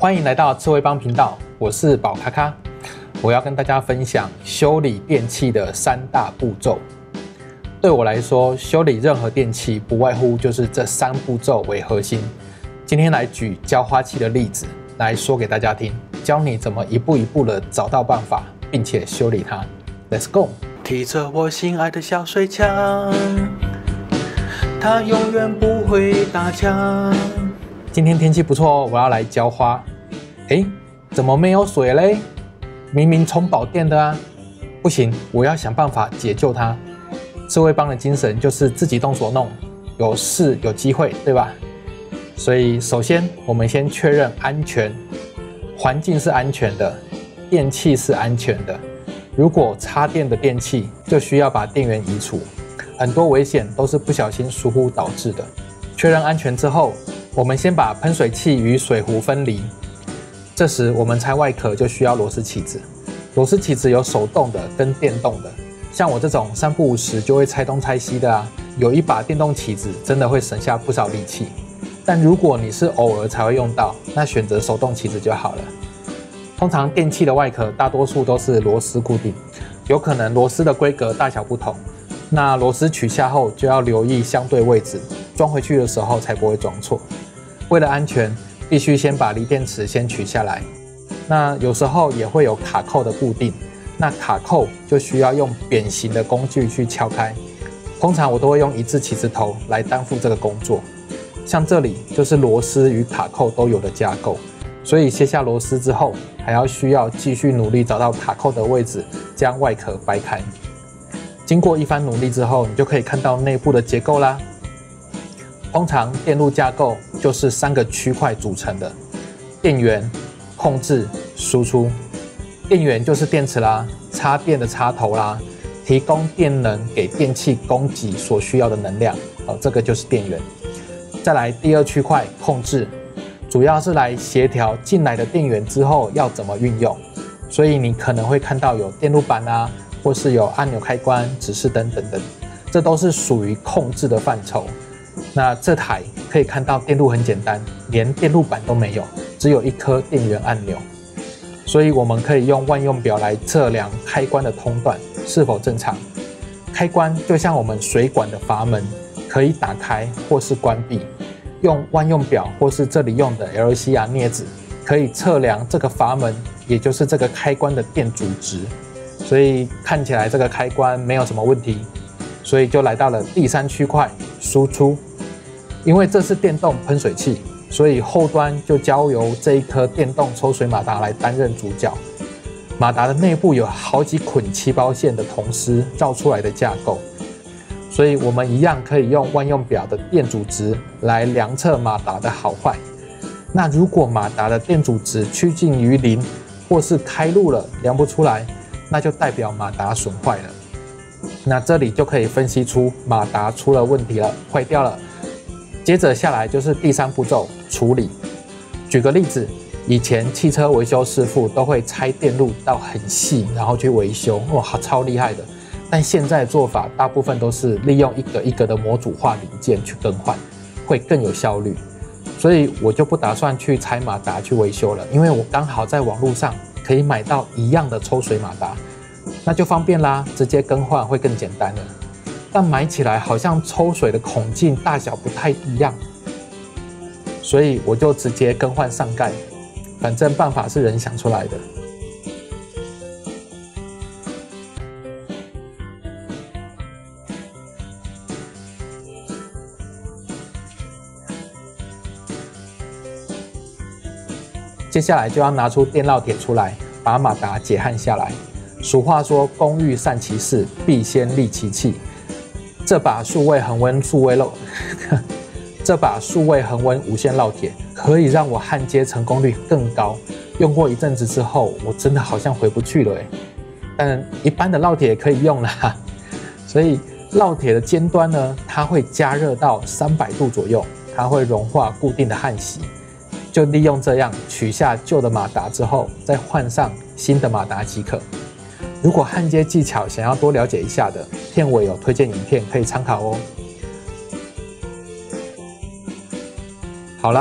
欢迎来到智慧帮频道，我是宝咖咖。我要跟大家分享修理电器的3大步骤。对我来说，修理任何电器不外乎就是这3步骤为核心。今天来举浇花器的例子来说给大家听，教你怎么一步一步的找到办法，并且修理它。Let's go！ 提着我心爱的小水枪，它永远不会打枪。今天天气不错哦，我要来浇花。怎么没有水嘞？明明充饱电的啊！不行，我要想办法解救它。智慧帮的精神就是自己动手弄，有事有机会，对吧？所以首先我们先确认安全，环境是安全的，电器是安全的。如果插电的电器，就需要把电源移除，很多危险都是不小心疏忽导致的。确认安全之后，我们先把喷水器与水壶分离。这时我们拆外壳就需要螺丝起子，螺丝起子有手动的跟电动的，像我这种3不5时就会拆东拆西的啊，有一把电动起子真的会省下不少力气。但如果你是偶尔才会用到，那选择手动起子就好了。通常电器的外壳大多数都是螺丝固定，有可能螺丝的规格大小不同，那螺丝取下后就要留意相对位置，装回去的时候才不会装错。为了安全，必须先把锂电池先取下来。那有时候也会有卡扣的固定，那卡扣就需要用扁形的工具去敲开。通常我都会用1字起子头来担负这个工作。像这里就是螺丝与卡扣都有的架构，所以卸下螺丝之后，还需要继续努力找到卡扣的位置，将外壳掰开。经过一番努力之后，你就可以看到内部的结构啦。通常电路架构就是3个区块组成的：电源、控制、输出。电源就是电池啦，插电的插头啦，提供电能给电器供给所需要的能量，这个就是电源。再来第2区块控制，主要是来协调进来的电源之后要怎么运用，所以你可能会看到有电路板啊，或是有按钮开关、指示灯等等，这都是属于控制的范畴。那这台可以看到电路很简单，连电路板都没有，只有1颗电源按钮，所以我们可以用万用表来测量开关的通断是否正常。开关就像我们水管的阀门，可以打开或是关闭，用万用表或是这里用的 LCR 镊子可以测量这个阀门，也就是这个开关的电阻值，所以看起来这个开关没有什么问题。所以就来到了第3区块输出。因为这是电动喷水器，所以后端就交由这一颗电动抽水马达来担任主角。马达的内部有好几捆7包线的铜丝绕出来的架构，所以我们一样可以用万用表的电阻值来量测马达的好坏。那如果马达的电阻值趋近于0，或是开路了量不出来，那就代表马达损坏了。那这里就可以分析出马达出了问题了，坏掉了。接着下来就是第3步骤处理。举个例子，以前汽车维修师傅都会拆电路到很细，然后去维修，哇，超厉害的。但现在的做法大部分都是利用一个一个的模组化零件去更换，会更有效率。所以我就不打算去拆马达去维修了，因为我刚好在网络上可以买到一样的抽水马达，那就方便啦，直接更换会更简单了。但买起来好像抽水的孔径大小不太一样，所以我就直接更换上盖，反正办法是人想出来的。接下来就要拿出电烙铁出来，把马达解焊下来。俗话说，工欲善其事，必先利其器。这把数位恒温无线烙铁可以让我焊接成功率更高。用过一阵子之后，我真的好像回不去了但一般的烙铁可以用啦。所以烙铁的尖端呢，它会加热到300度左右，它会融化固定的焊锡。就利用这样取下旧的马达之后，再换上新的马达即可。如果焊接技巧想要多了解一下的，片尾有推荐影片可以参考哦。好啦，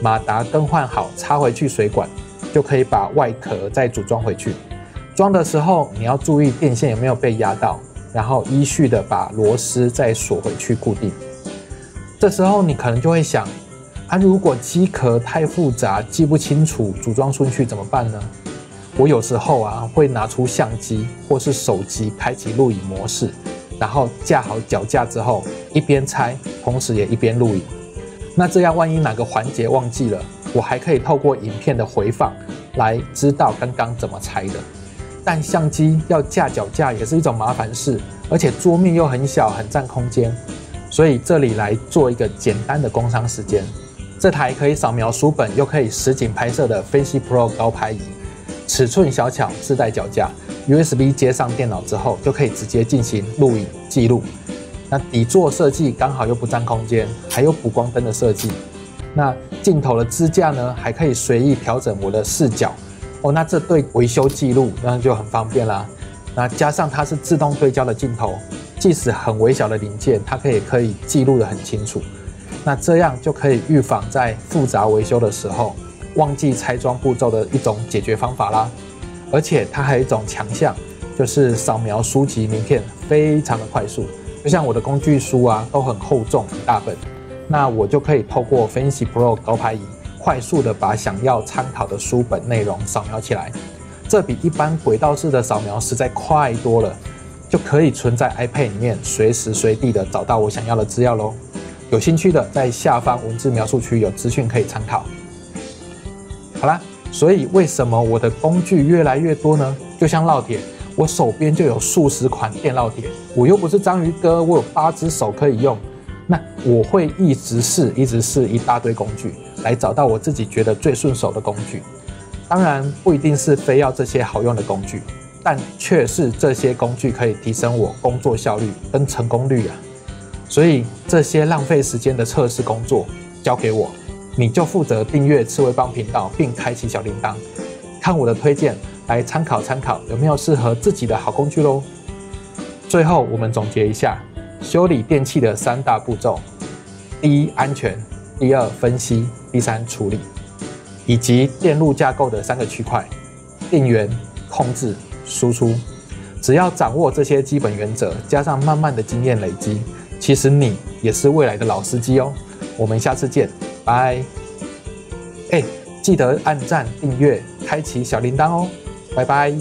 马达更换好，插回去水管，就可以把外壳再组装回去。装的时候你要注意电线有没有被压到，然后依序的把螺丝再锁回去固定。这时候你可能就会想，如果机壳太复杂，记不清楚组装顺序怎么办呢？我有时候会拿出相机或是手机开启录影模式，然后架好脚架之后，一边拆，同时也一边录影。那这样万一哪个环节忘记了，我还可以透过影片的回放来知道刚刚怎么拆的。但相机要架脚架也是一种麻烦事，而且桌面又很小，很占空间。所以这里来做一个简单的工商时间。这台可以扫描书本又可以实景拍摄的 Fancy Pro 高拍仪，尺寸小巧，自带脚架 ，USB 接上电脑之后就可以直接进行录影记录。那底座设计刚好又不占空间，还有补光灯的设计。那镜头的支架呢，还可以随意调整我的视角那这对维修记录那就很方便啦。那加上它是自动对焦的镜头，即使很微小的零件，它可以记录得很清楚。那这样就可以预防在复杂维修的时候忘记拆装步骤的一种解决方法啦。而且它还有一种强项，就是扫描书籍名片非常的快速。就像我的工具书都很厚重很大本，那我就可以透过 Fancy Pro 高拍仪快速的把想要参考的书本内容扫描起来。这比一般轨道式的扫描实在快多了，就可以存在 iPad 里面，随时随地的找到我想要的资料咯。有兴趣的在下方文字描述区有资讯可以参考。好啦，所以为什么我的工具越来越多呢？就像烙铁，我手边就有数十款电烙铁，我又不是章鱼哥，我有8只手可以用。那我会一直试一大堆工具，来找到我自己觉得最顺手的工具。当然不一定是非要这些好用的工具，但却是这些工具可以提升我工作效率跟成功率所以这些浪费时间的测试工作交给我，你就负责订阅刺猬帮频道并开启小铃铛，看我的推荐来参考有没有适合自己的好工具咯。最后我们总结一下修理电器的3大步骤：第一，安全；第二，分析；第三，处理，以及电路架构的3个区块：电源、控制、输出。只要掌握这些基本原则，加上慢慢的经验累积，其实你也是未来的老司机哦。我们下次见，拜。记得按赞、订阅、开启小铃铛哦，拜拜。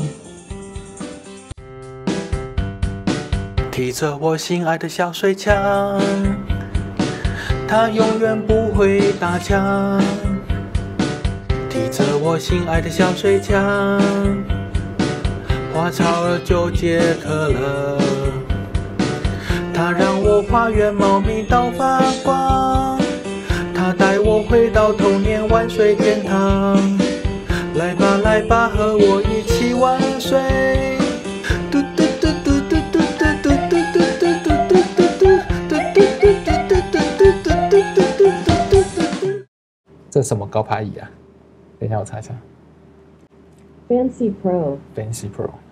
提着我心爱的小水枪，它永远不会打枪。提着我心爱的小水枪，花草儿就解渴了。它让我花园茂密到发光，它带我回到童年玩水天堂。来吧来吧，和我一起玩水。嘟嘟嘟嘟嘟嘟嘟嘟嘟嘟嘟嘟嘟嘟嘟嘟。这是什么高拍仪啊？等一下我查一下。 Fancy Pro。 Fancy Pro。